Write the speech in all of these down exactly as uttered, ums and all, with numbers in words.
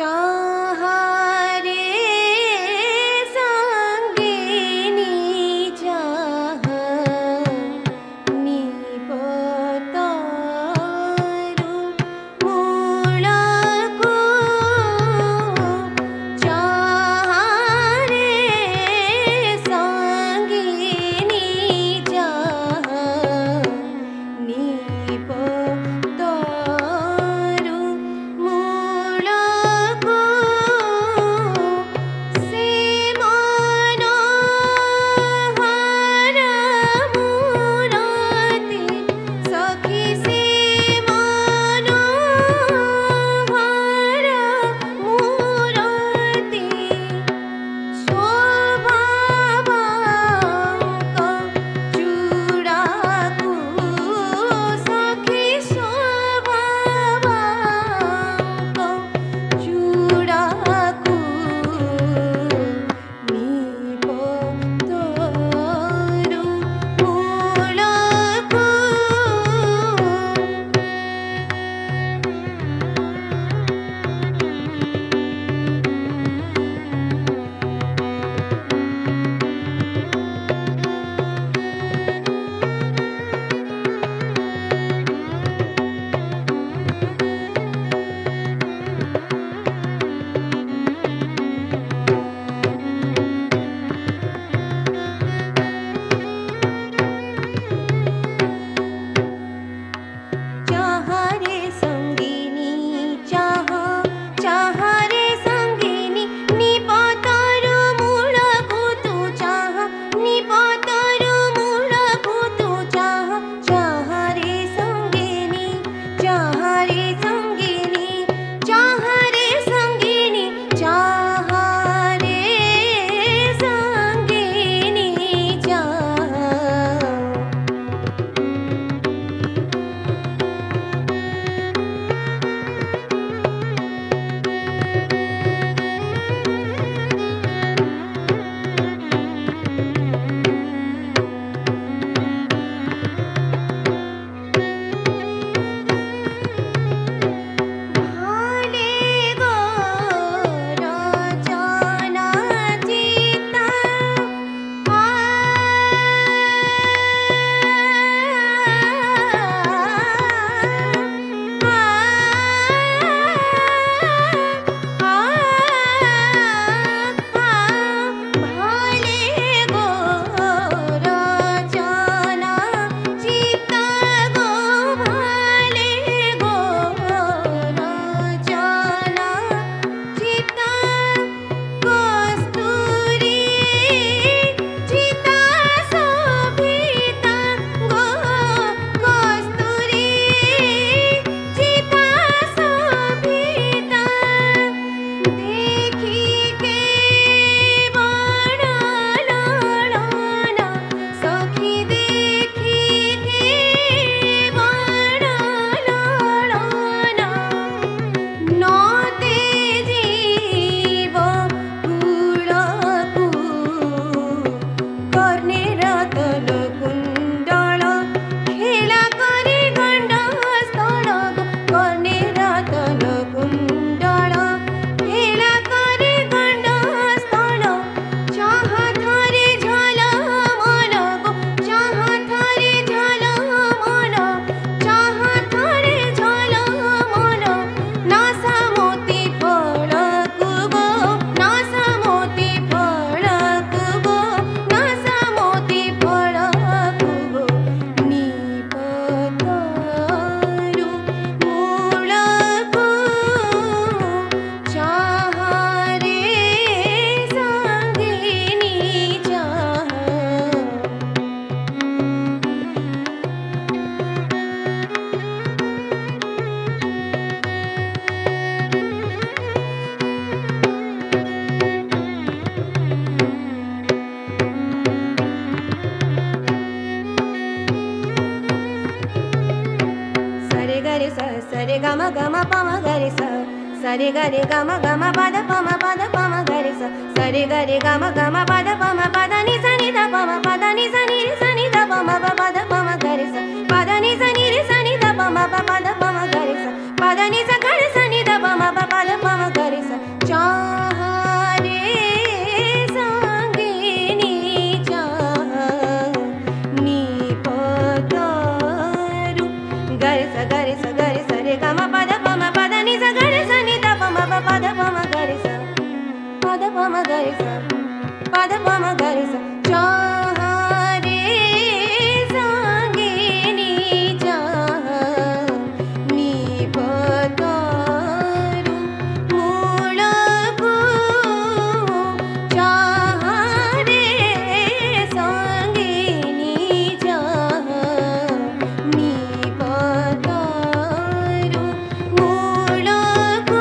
सरे गम गम पम गरे स सरे गरे गम गम पद पम पद पम गरे स सरे गरे गम गम पद पम पद नि स नि द पम पद नि स नि रे स नि द पम प पद पम गरे स पद नि स नि रे स नि द पम प पद पम गरे स पद नि स गरे स नि द पम प पद पम गरे स pada pama gari sa pada pama gari sa chaha re sangini chaha ni pataru mulaku chaha re sangini chaha ni pataru mulaku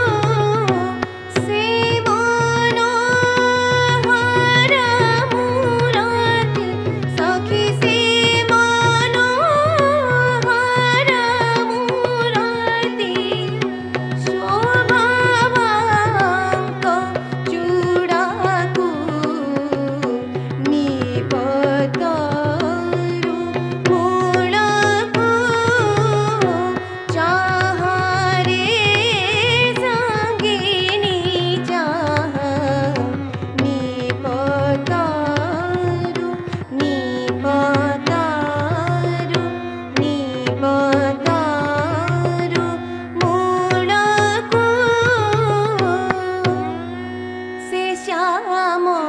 se mono hara murati sakhi se mono hara murati shobhavanka chudaku ni pataru mulaku chaha re sangini chaha ni pataru ni pataru ni pataru mulaku se shyama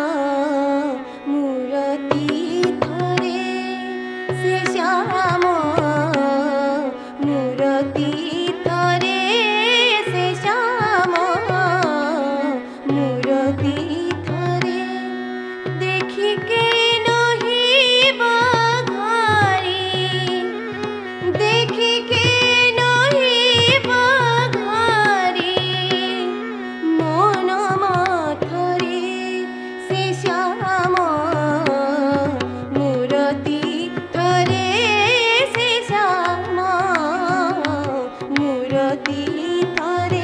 murati thare se shyama murati thare se shyama murati thare देखी के नही बघारी देखी के नही बघारी मन माथरे से श्यामा मूरति थरे से श्यामा मूरति थरे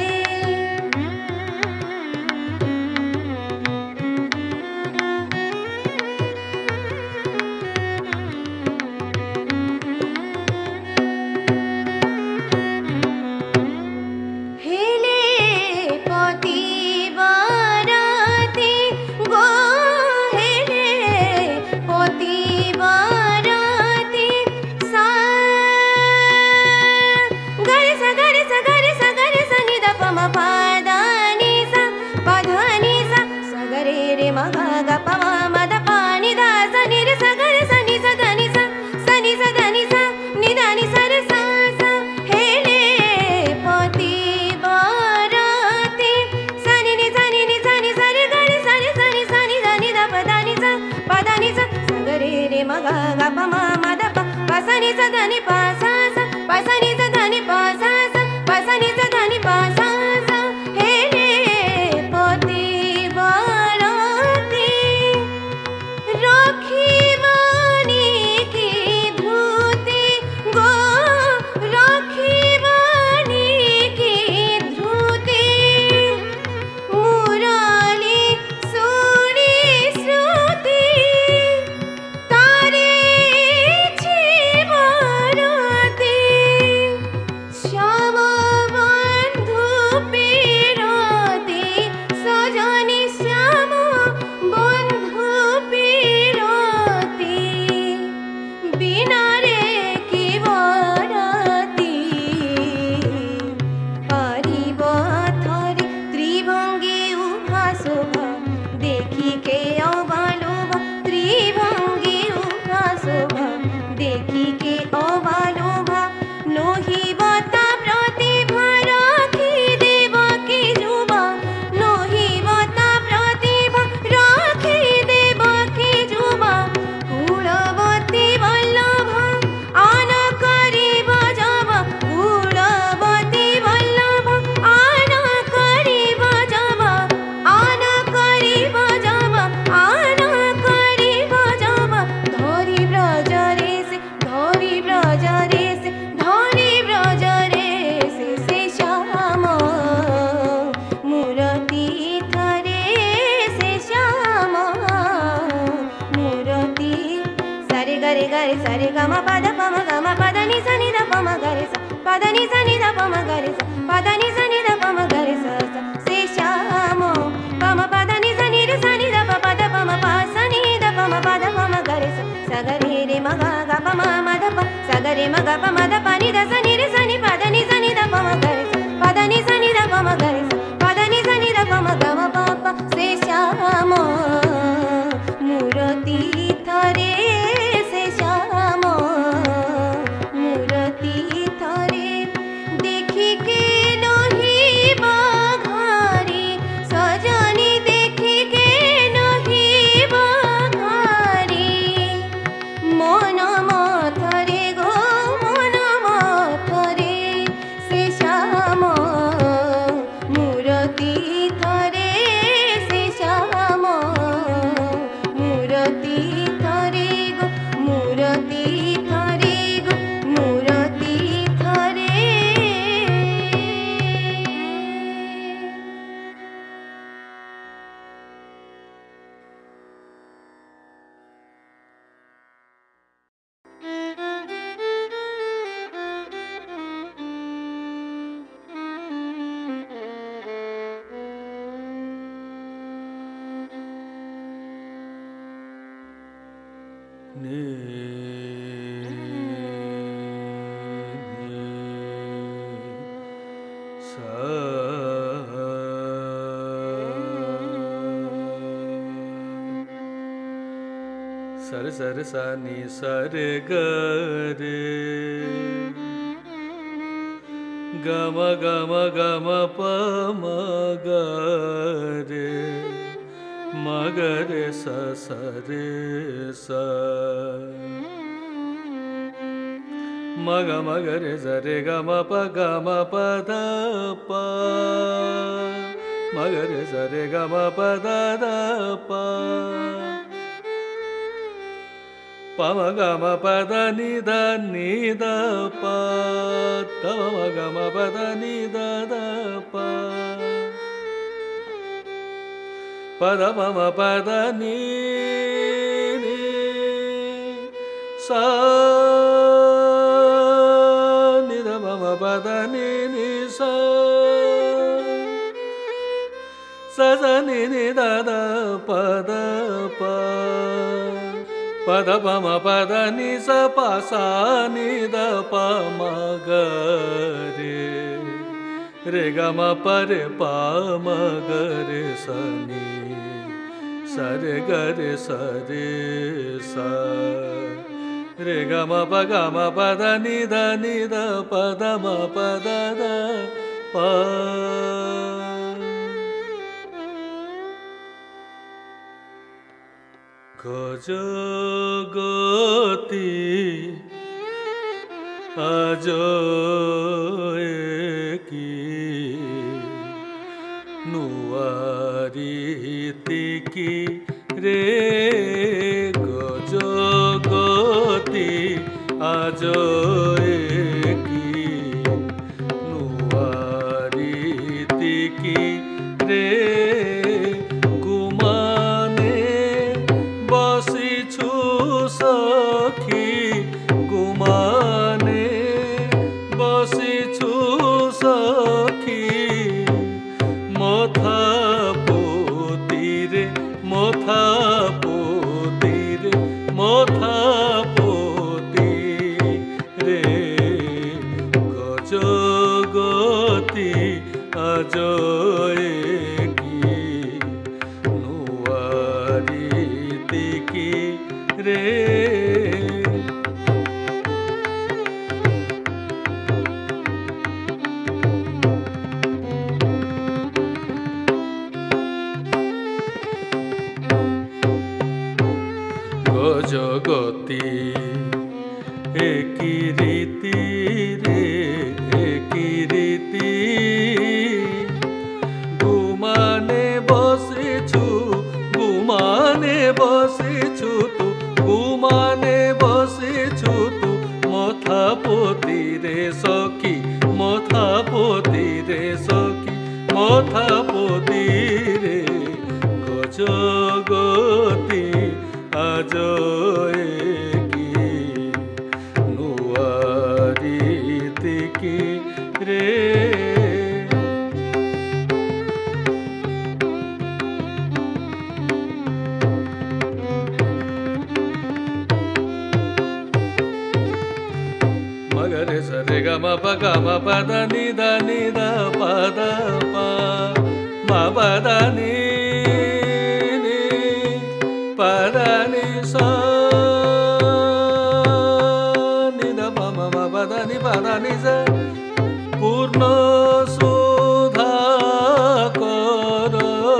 हेले पति बाराती गो हेले पति बाराती सा गरे सा गरे सा गरे सा गरे सा नि द प म प द नि सा प ध नि सा सा गरे रे म ग ग प म म द प नि द सा नि रे सा गरे सा नि सा द नि सा सा नि सा द नि सा नि द नि सा रे सा सा हेले पति बाराती सा नि नि सा नि नि सा नि सा रे ग रे सा रे सा नि सा नि द नि द प द नि सा प द नि सा सा गरे रे म ग ग प म म द प प सा नि सा द नि प सा सा प सा नि सा द नि प सा सा प सा नि सा द नि प सा सा हेले पति बाराती राखी बानी की ध्रुति गो राखी बानी की ध्रुति मुराली सुनी श्रुति तारे जीवरती श्याम बंधु पीरती सजनी श्याम बंधु पीरती बिना रे की बरती पारिब थरे त्रिभंगी उभा शोभा देखी के अबालोभा त्रिभंगी उभा शोभा देखी के अबालोभा नोहिबता प्रतिभा राखी देव की जुबा नोहिबता प्रतिभा राखी देव की जुबा कुलवती वल्लभा आन करिब जब कुलवती वल्लभा आन करिब जब आन करिब जब आन करिब जब धरी ब्रज रे से धरी ब्रज रे से धरी ब्रज रे से से श्यामा मूरति थरे से श्यामा मूरति सरे गरे गरे सरे ग म पद प म ग म पद नि सा नि द प म गरे सा पद नि सा नि द प म गरे सा पद नि सा नि द प म गरे सा सा से श्यामा प म पद नि सा नि रे सा नि द प पद प म प सा नि द प म पद प म गरे सा सा गरे रे म ग ग प म म द प सा गरे म ग प म द प नि द सा नि रे सा नि पद नि सा नि द प म गरे सा पद नि सा नि द प म गरे सा पद नि सा नि द प म ग म प प मूरति थरे से श्याम मूरति थरे गो मूरति थरे गो मूरति थरे सर सर सा नि सर ग रे गम गम गम प म ग रे म ग रे स स रे स म ग म ग रे स रे ग म प ग म प ध प म ग रे स रे ग म प ध ध प प म ग म प ध नि ध नि ध प ध म ग म प ध नि ध ध प प ध प म प ध नि नि सा नि ध प म प ध नि नि सा सा सा नि नि ध ध प ध प प ध प म प ध नि स प सा नि ध प म ग रे रे ग म प रे प म ग रे स नि स रे ग रे स रे सा रे ग म प ग म प ध नि ध नि ध प ध म प ध ध प गजगति अजो की नुआरी की रे गजगति अजो की नुआरी की रे सखी गुमाने बसिछु सखी मथा पोती रे मथा पोती रे मथा पोती रे गजगति अजय की नुआरी की रे गजगति एकी रीति रे एकी रीति गुमाने बसिछु गुमाने बसिछु तू गुमाने बसिछु तू मथा पोती रे सखी मथा पोती रे सखी मथा पोती रे गजगति अजय की नुआरी की रे मगरे सरे ग म प ग म प ध नि ध नि ध प ध प म प ध नि नि प ध नि सा नि ध प म म प ध नि प ध नि सा पूर्ण सुधा कर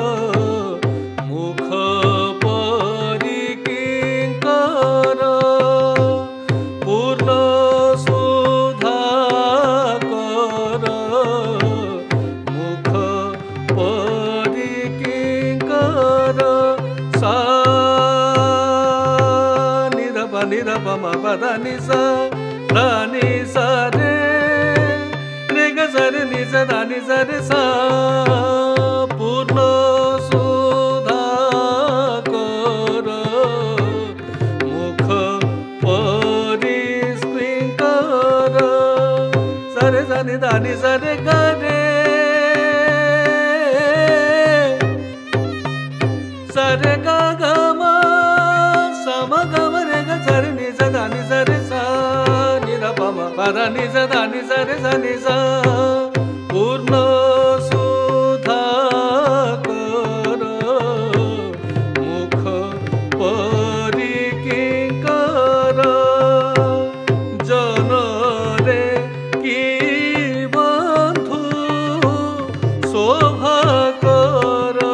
मुख परि किंकर पूर्ण सुधा कर मुख da pa ma pa da ni sa da ni sa re re ga sa re ni sa da ni sa re sa purna sudha kara mukha pariskrinkara sa re sa ni da ni sa re ga re sa re ga ga ma sa ma ga ma re ga sa re ni sa da ni sa re sa ni da pa ma pa da ni sa da ni sa re sa ni sa purna sudha kara mukha parikinkara jana re ki bandhu shobha kara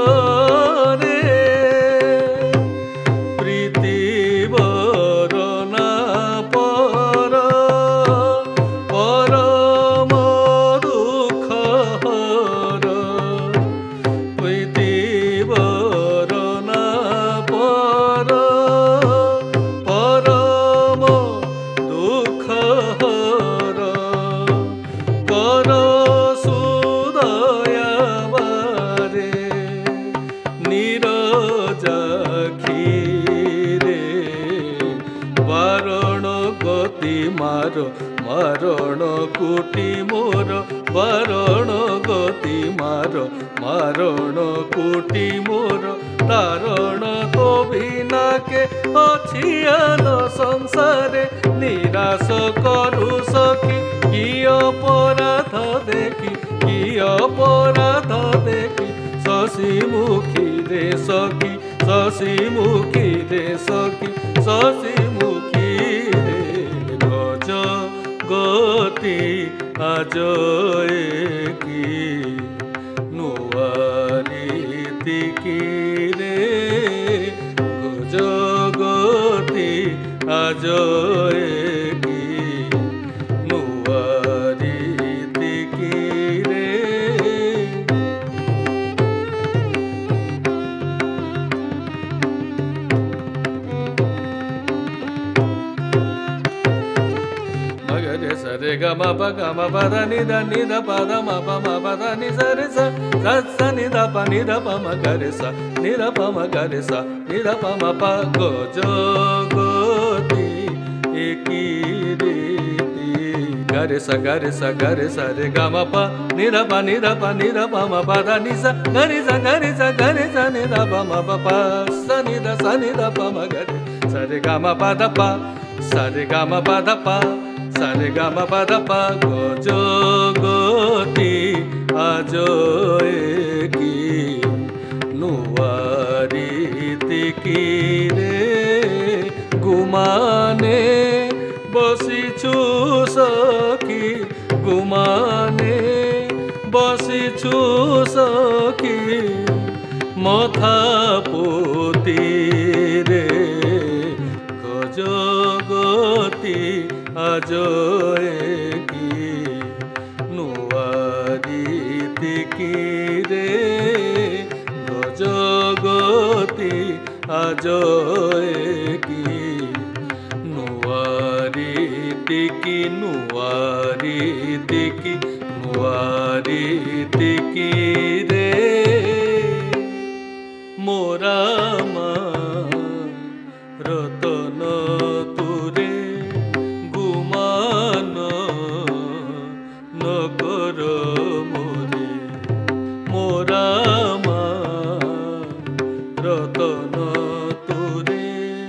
মারণ কুটি মোর বরণ গতি মার মারণ কুটি মোর তারণ তো বিনাকে অছিয়ান সংসারে নিরাশ করু সখী কি অপরাধ দেখি কি অপরাধ দেখি শশী মুখী রে সখী শশী মুখী রে সখী শশী মুখী রে গজ গতি আজ কি নুয়ারি রে গজ গতি আজ কি নুয়ারি রে Sare ga ma pa ga ma pa da ni da ni da pa da ma pa ma pa da ni sa re sa sa sa ni da pa ni da pa ma ga re sa ni da pa ma ga re sa ni da pa ma pa go jo go ti eki re ti ga re sa ga re sa ga re sa re ga ma pa ni da pa ni da pa ni da pa ma pa da ni sa ga re sa ga re sa ga re sa ni da pa ma pa pa sa ni da sa ni da pa ma ga re sa re ga ma pa da pa sa re ga ma pa da pa sa re ga ma pa da pa go jo goti ajo ki nuari tiki re gumane basichu sakhi gumane basichu sakhi matha poti re gojo goti আজ কি নুয়ারি তিকি রে গজগতি আজ কি নুয়ারি তিকি নুয়ারি তিকি নুয়ারি তিকি রে মোরা মা রতন তুরে নগর মোরে মোরা মা রতন তোরে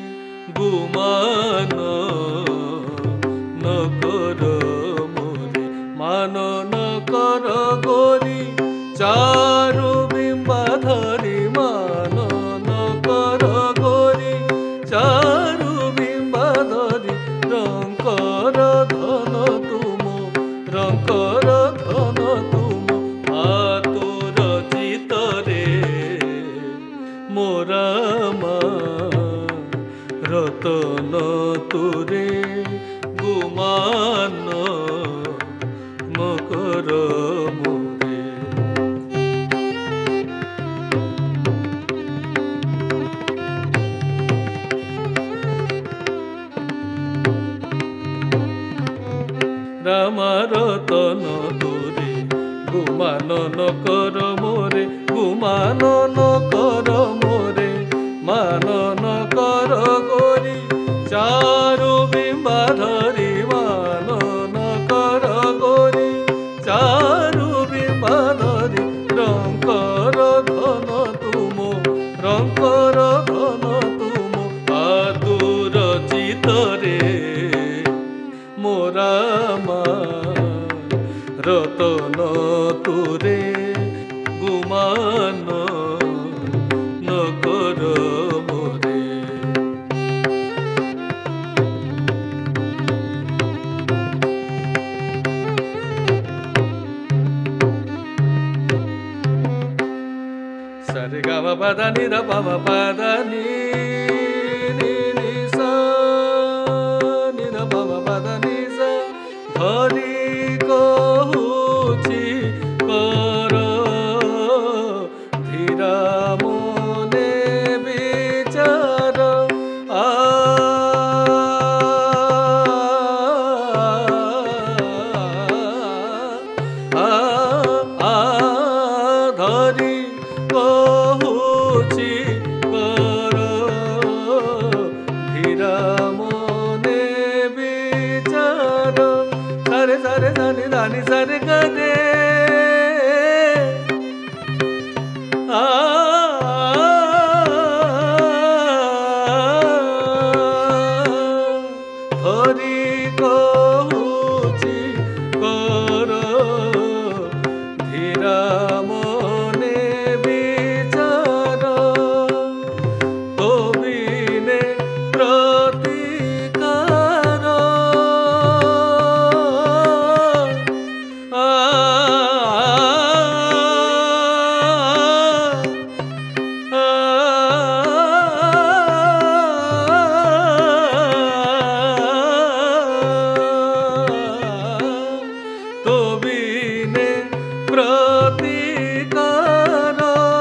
গুমান নগর মোরে মানন কর গরি চারু বিম্বা ধরি মানন কর গরি চারু বিম্বা ধরি রঙ্কর ধন তুম রঙ্কর ধন তুম আতুর চিতরে মোরা মা রতন তুরে গুমান মকর মোরে নকর মোরে গুমান নকর মোরে মান নকর গরি চারু বিম্বা ধরি মান নকর গরি চারু বিম্বা ধরি রঙ্কর ধন তুম রঙ্কর ধন তুম আতুর চিতরে মোরা মা রতন তুরে গুমান নকর মোরে। সরে গম পদ নি দ পম পদ নি নি নি সা নি দ পম পদ নি সা ধরি কহুছি কর ধীরা মনে বিচার আ আ ধরি কহুছি কর ধীরা মনে বিচার সারে সারে সানি দানি সারে গদে আ ধরি কহুছি কর ধীরা মনে বিচার তবিনে প্রতিকার আ তবিনে প্রতিকার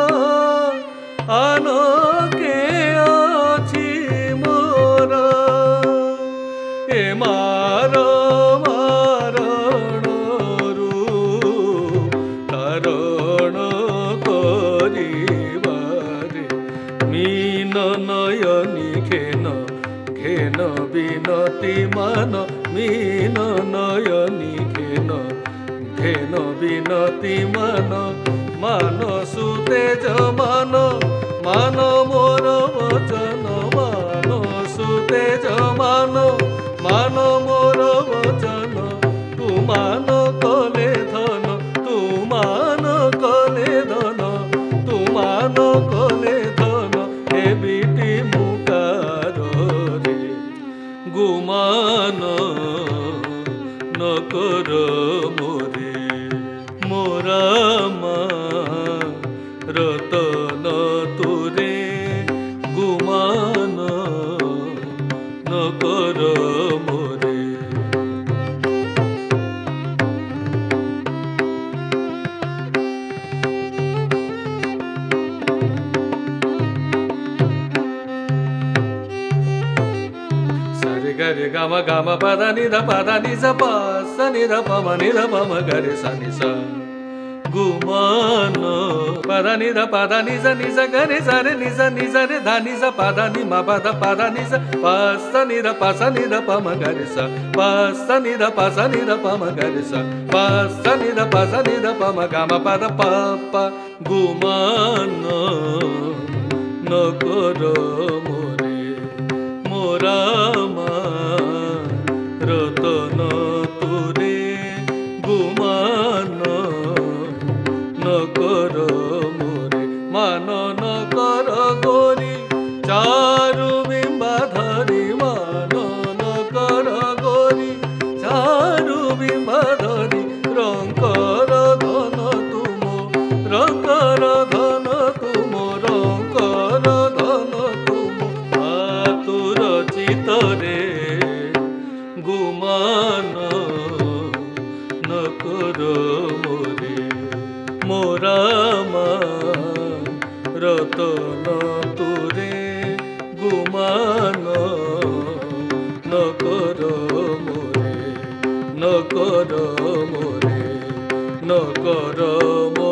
আনকে অছি মোর এ মার মারণরু তারণ করিবারে মীন নয়নি ঘেন ঘেন বিনতি মান মীন নয়নি ঘেন ঘেন বিনতি মান মান সুতেজ মান মান মোর বচন মান সুতেজ মান মান মোর বচন তুমান কলে ধন তুমান কলে ধন তুমান কলে ধন এ বিটি মুকার রে গুমান নকর মোরে মোরা মা রতন তুরে গুমান নকর মোরে। సరి గరి గమ గమ పద నిద పద నిజ ప స నిద పమ నిద పమ గరి స నిస గుమాన పద నిద పద నిజ నిజ గరి సరి నిజ నిజ రి ధ నిజ పద ని మ పద పద నిజ ప స నిద ప స నిద పమ గరి స ప స నిద ప స నిద పమ గరి స ప స నిద ప స నిద పమ గమ పద ప ప గుమాన নকর মোরে মোরা মা রতন তুরে গুমান নকর মোরে মান নকর গরি চারু বিম্বা ধরি মান নকর গরি চারু বিম্বা ধরি রঙ্কর ধন তুম রঙ্কর ধন তুম রঙ্কর ধন তুম আতুর চিতরে গুমান নকর মোরে মোরা মা রতন তুরে গুমান নকর মোরে নকর মোরে নকর মোরে।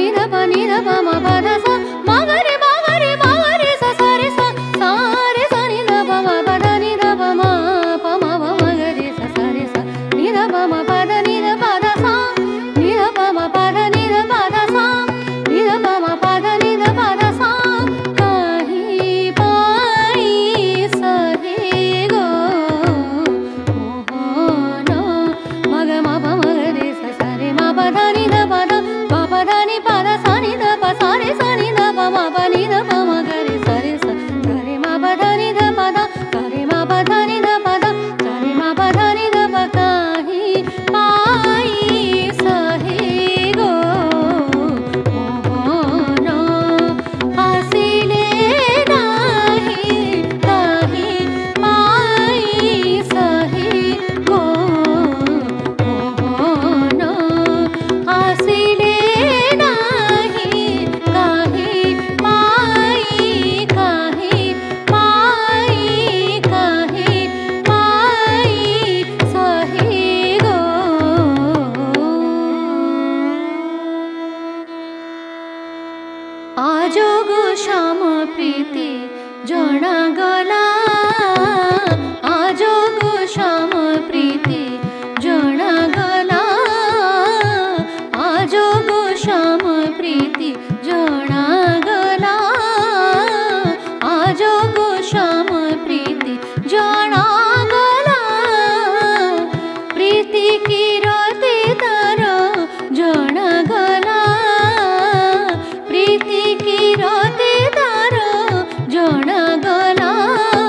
प्रीति की रोते तारो जणा गला।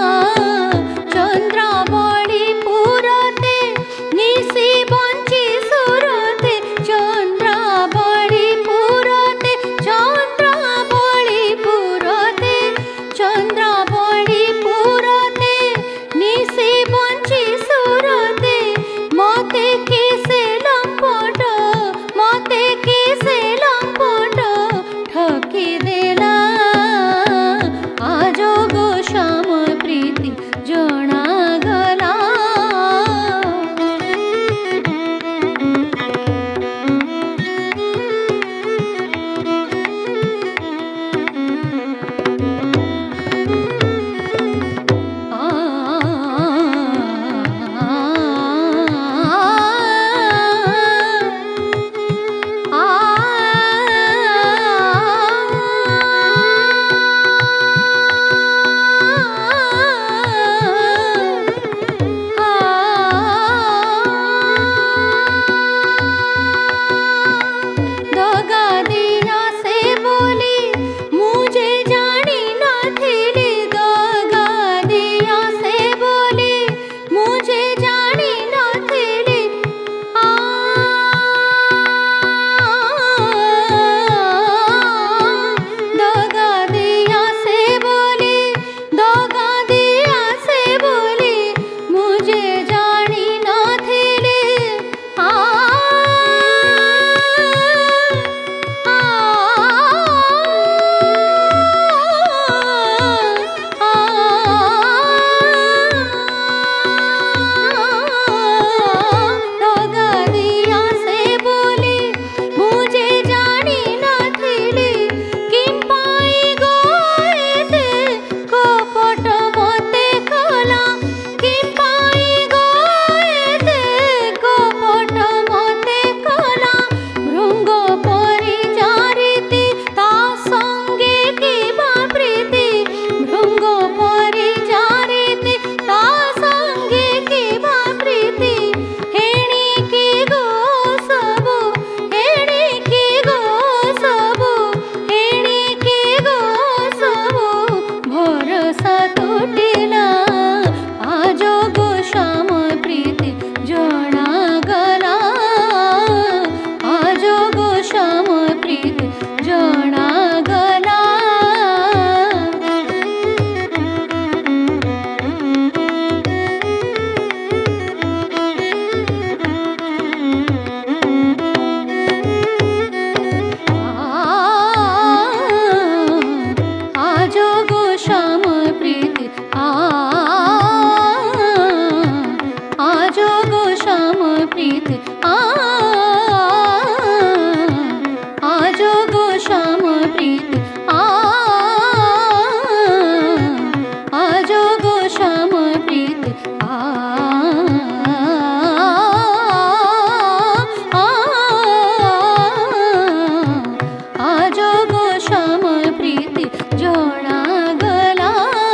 श्याम प्रीति जणा गला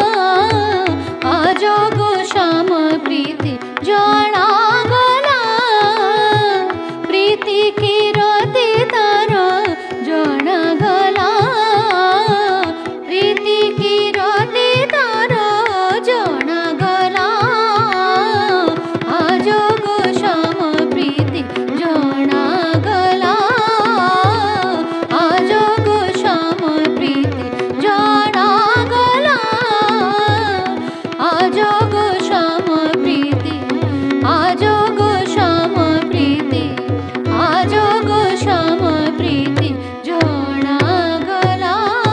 आज गो श्याम प्रीति जणा गला प्रीति की रति तार जणा गला प्रीति की रति तार जणा गला आज गो श्याम प्रीति जणा गला आज गो श्याम प्रीति जणा गला आज गो श्याम प्रीति आज गो श्याम प्रीति आज गो श्याम प्रीति जणा गला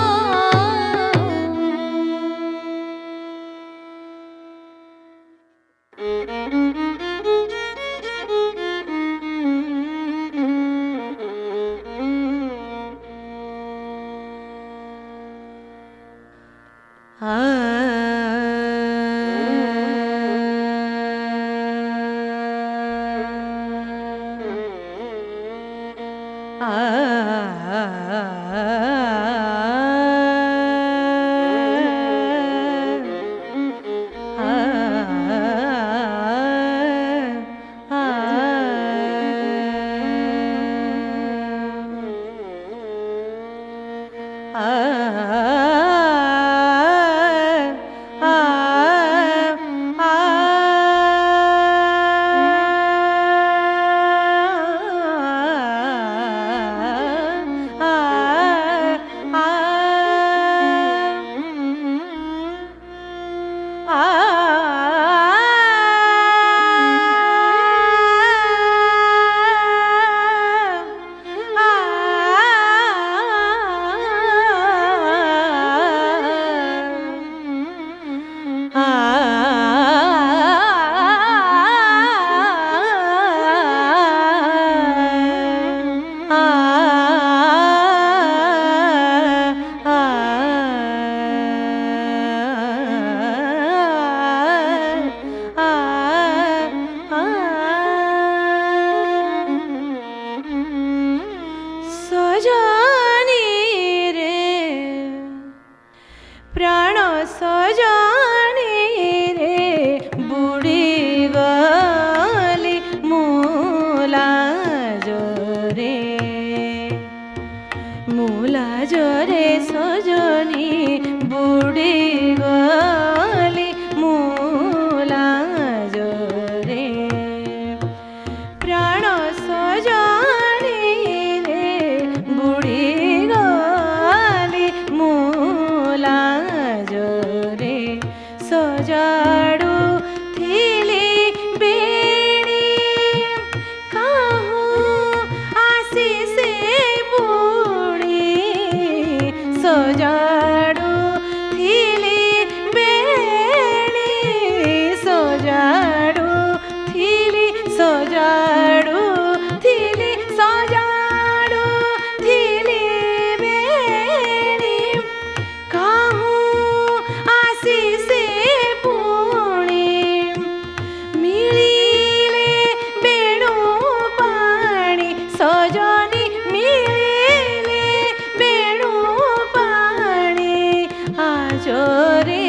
सजनी रे प्राण सजनी रे बुड़ी गली मूला जोरे मूला जोरे सजनी बुड़ी गली मूला जोरे प्राण सजनी बुड़ी गली मूला जोरे सजाड़ू थिली बेणी कहूँ आसी से बुड़ी सजाड़ू थिली बेणी सजाड़ू थिली सजाड़ू थिली सजाड़ू थिली बेणी कहूँ आसी से पुणी मिलिले बेणु पाणी सजनी मिलिले बेणु पाणी आजरे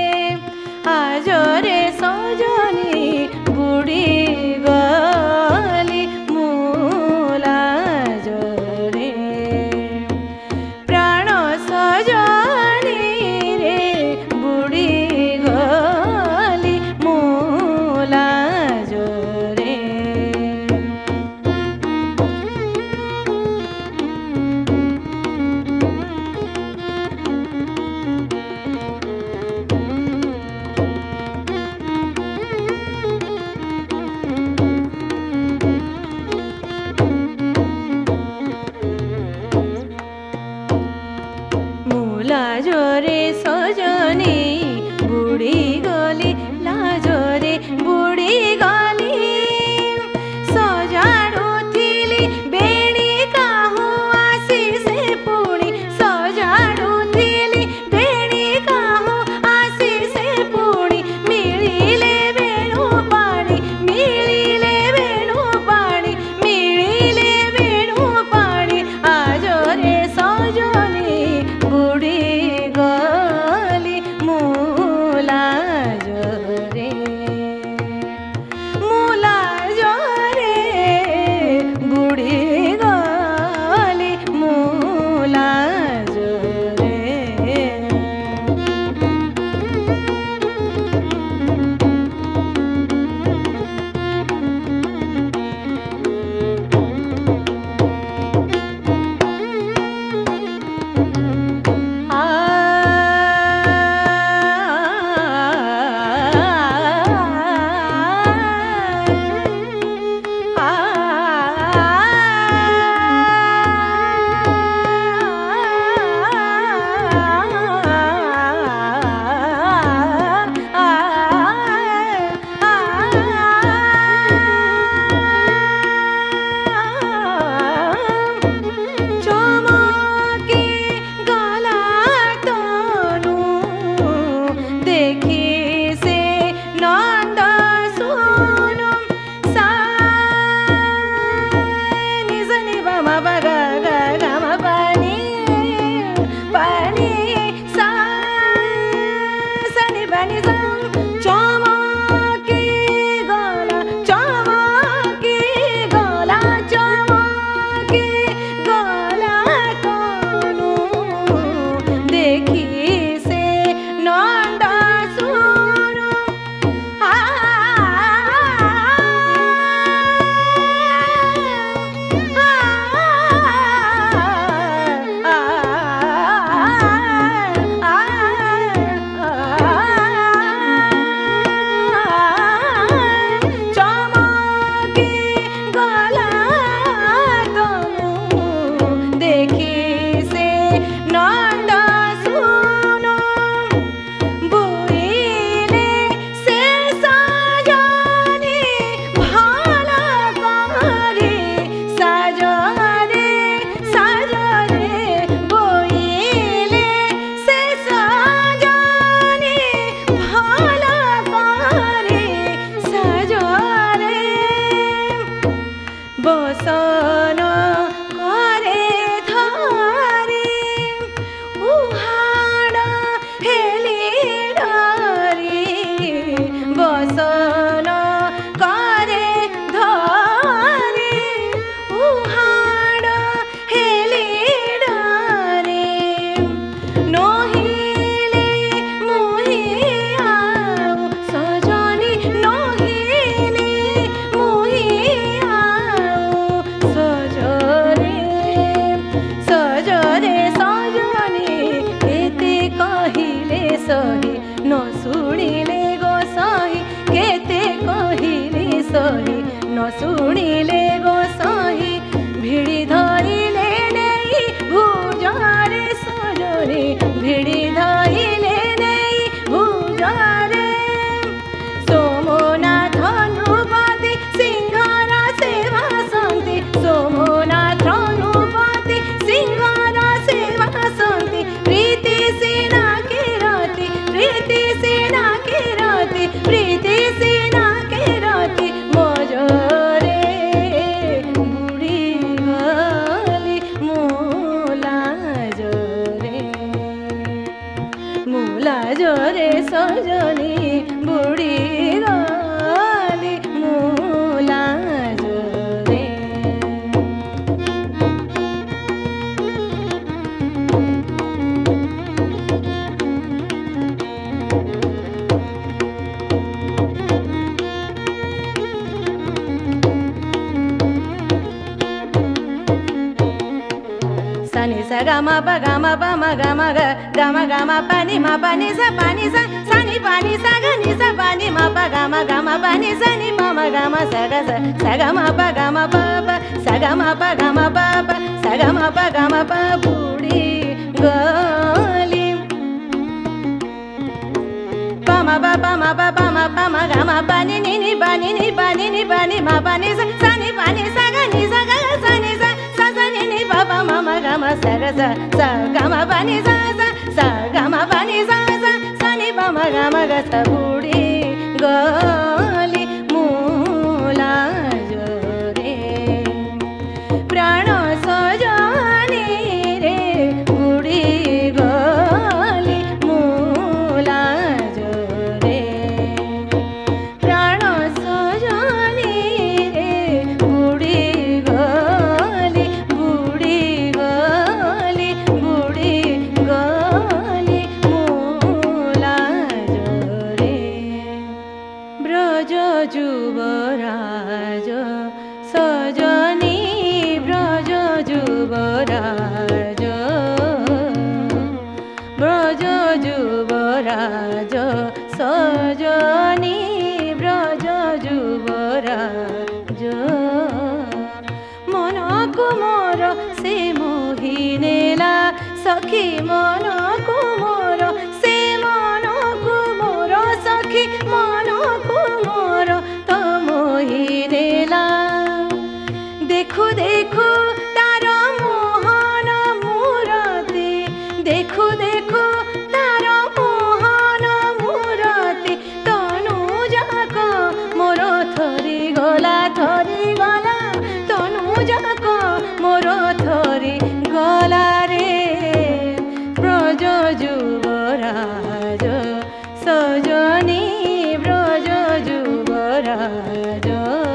आजरे सजनी बुड़ी गली मूला जोरे प्राण सजनी रे बुड़ी गली मूला जोरे लाजरे सजनी बुड़ी गली लाजरे बुड़ी गली सजाड़ू थिली बेणी काहू आसी से पुणी सजाड़ू थिली बेणी काहू आसी से पुणी मिलिले बेणु पाणी मिलिले बेणु पाणी मिलिले बेणु पाणी आजरे सजनी रे सजनी बुढ़ी गली मूला रे। सनि स ग म प ग म प म ग म ग ग म ग म प नि म प नि स प नि स स नि प नि स ग नि स प नि म प ग म ग म प नि स नि प म ग म स ग स स ग म प ग म प प स ग म प ग म प प स ग म प ग म प बूढ़ी गली प म प प म प प म प म ग म प नि नि नि प नि नि प नि नि प नि म प नि स स नि प नि स ग नि स ग स नि स स स नि नि प प म म ग म स ग स स ग म प नि स स स ग म प नि स स स नि प म ग म ग स बूढ़ी गली मूला रे। प्राण सजनी रे बुढ़ी गली मूला रे। प्राण सजनी रे बुढ़ी गली बुढ़ी गली बुढ़ी गली मूला रे। ब्रज जुबराज सजनी ब्रज जुबराज ब्रज जुबराज सजनी ब्रज जुबराज मन को मोर से मोहि नेला सखी मन को मोर से मन को मोर सखी मन को मोर तो मोहि नेला। देखु देखु तार मोहन मूरति देखु देखु तार मोहन मूरति तनु जाक मोर थरी गला थरी गला तनु जाक मोर थरी गला रे। ब्रज जुबराज सजनी ब्रज जुबराज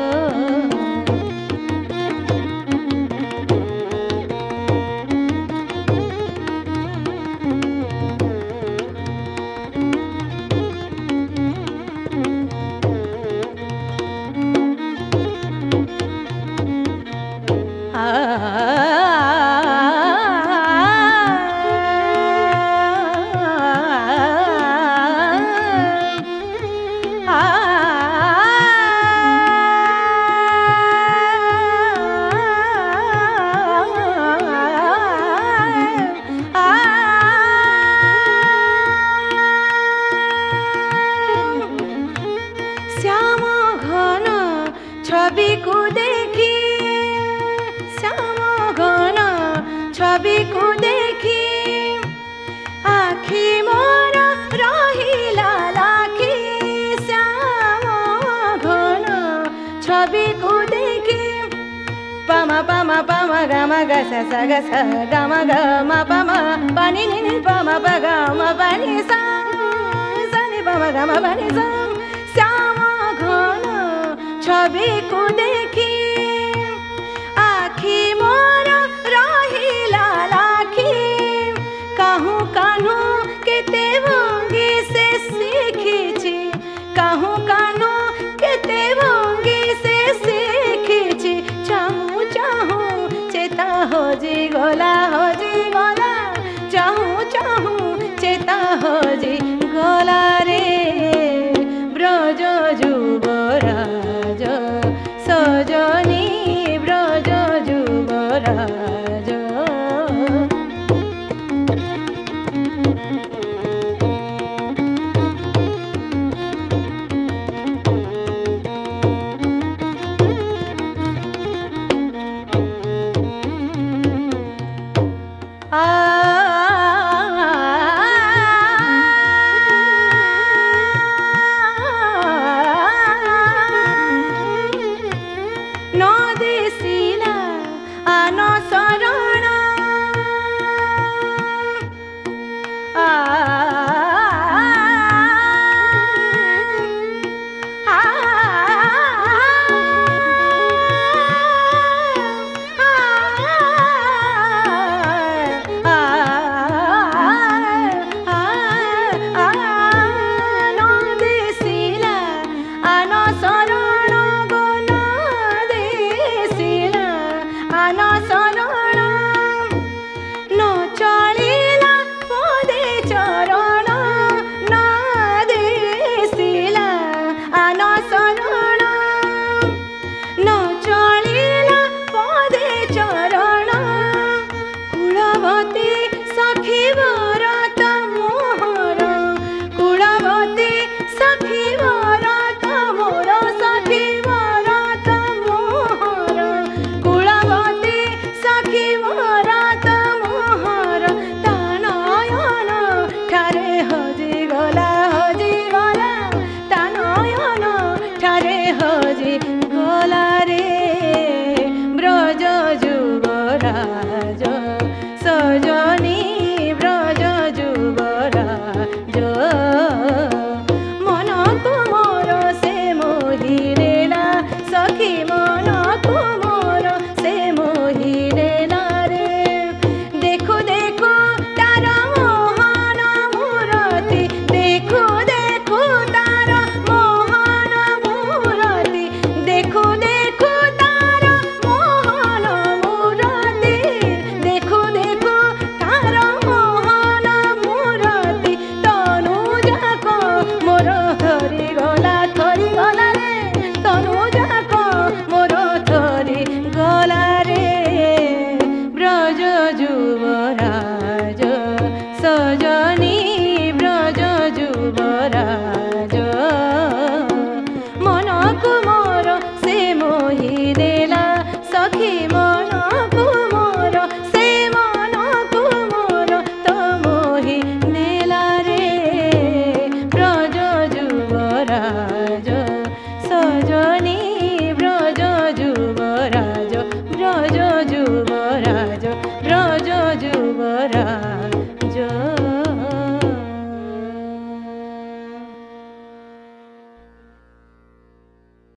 श्याम घन छवि को देखी श्याम घन छवि को देखी आखि मोर रहिला लाखी श्याम घन छवि को देखी पम पम पम ग म ग स स ग स ग म ग म प म प नि नि नि प म प ग म प नि स स नि प म ग म प नि स श्याम घन छवि को देखी आखि मोर रहिला लाखी कहूँ कान्हू केते भंगी से सीखिछि कहूँ कान्हू केते भंगी से सीखिछि चाहूँ चाहूँ चेता होजी गला होजी गला चाहूँ चाहूँ चेता होजी गला रे। ब्रज जुबराज सजनी ब्रज जुबराज जुर